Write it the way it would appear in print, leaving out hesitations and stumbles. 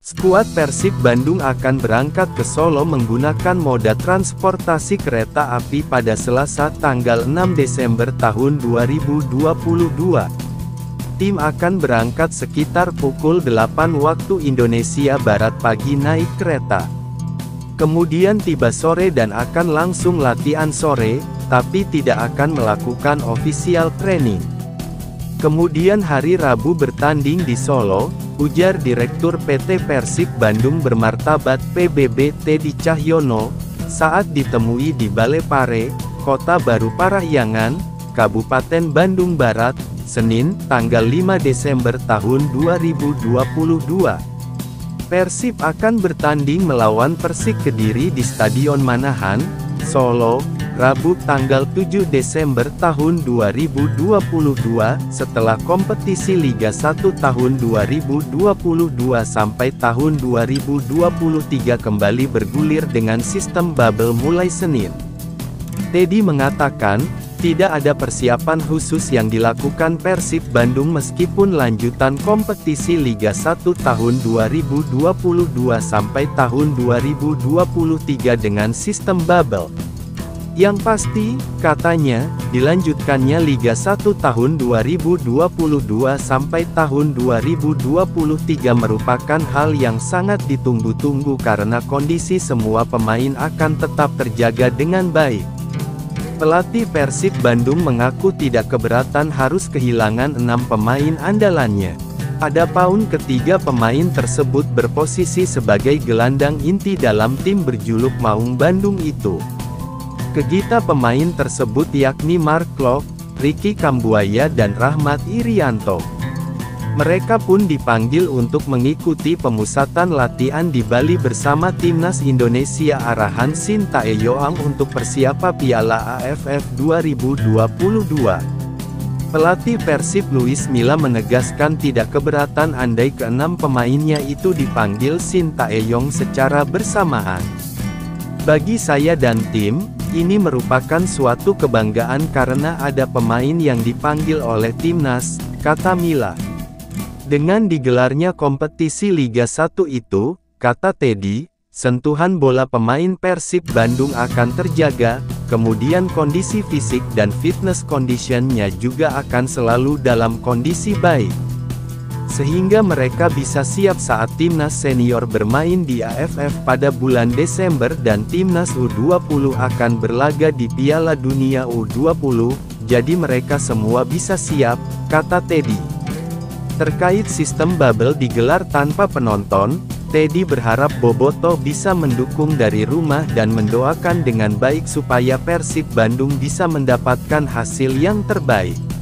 Skuad Persib Bandung akan berangkat ke Solo menggunakan moda transportasi kereta api pada Selasa tanggal 6 Desember tahun 2022. Tim akan berangkat sekitar pukul 8 waktu Indonesia Barat pagi naik kereta. Kemudian tiba sore dan akan langsung latihan sore, tapi tidak akan melakukan official training. Kemudian hari Rabu bertanding di Solo, ujar Direktur PT Persib Bandung Bermartabat PBB Teddy Cahyono, saat ditemui di Balepare, Kota Baru Parahyangan, Kabupaten Bandung Barat, Senin, tanggal 5 Desember tahun 2022. Persib akan bertanding melawan Persik Kediri di Stadion Manahan, Solo, Rabu tanggal 7 Desember tahun 2022, setelah kompetisi Liga 1 tahun 2022 sampai tahun 2023 kembali bergulir dengan sistem bubble mulai Senin. Teddy mengatakan, tidak ada persiapan khusus yang dilakukan Persib Bandung meskipun lanjutan kompetisi Liga 1 tahun 2022 sampai tahun 2023 dengan sistem bubble. Yang pasti, katanya, dilanjutkannya Liga 1 tahun 2022 sampai tahun 2023 merupakan hal yang sangat ditunggu-tunggu karena kondisi semua pemain akan tetap terjaga dengan baik. Pelatih Persib Bandung mengaku tidak keberatan harus kehilangan 6 pemain andalannya. Adapun ketiga pemain tersebut berposisi sebagai gelandang inti dalam tim berjuluk Maung Bandung itu. Ketiga pemain tersebut yakni Mark Klok, Ricky Kambuaya dan Rahmat Irianto. Mereka pun dipanggil untuk mengikuti pemusatan latihan di Bali bersama Timnas Indonesia arahan Sintayong untuk persiapan Piala AFF 2022. Pelatih Persib Luis Milla menegaskan tidak keberatan andai ke-6 pemainnya itu dipanggil Sintayong secara bersamaan. Bagi saya dan tim, ini merupakan suatu kebanggaan karena ada pemain yang dipanggil oleh timnas, kata Milla. Dengan digelarnya kompetisi Liga 1 itu, kata Teddy, sentuhan bola pemain Persib Bandung akan terjaga, kemudian kondisi fisik dan fitness condition-nya juga akan selalu dalam kondisi baik. Sehingga mereka bisa siap saat timnas senior bermain di AFF pada bulan Desember dan timnas U20 akan berlaga di Piala Dunia U20, jadi mereka semua bisa siap, kata Teddy. Terkait sistem bubble digelar tanpa penonton, Teddy berharap Bobotoh bisa mendukung dari rumah dan mendoakan dengan baik supaya Persib Bandung bisa mendapatkan hasil yang terbaik.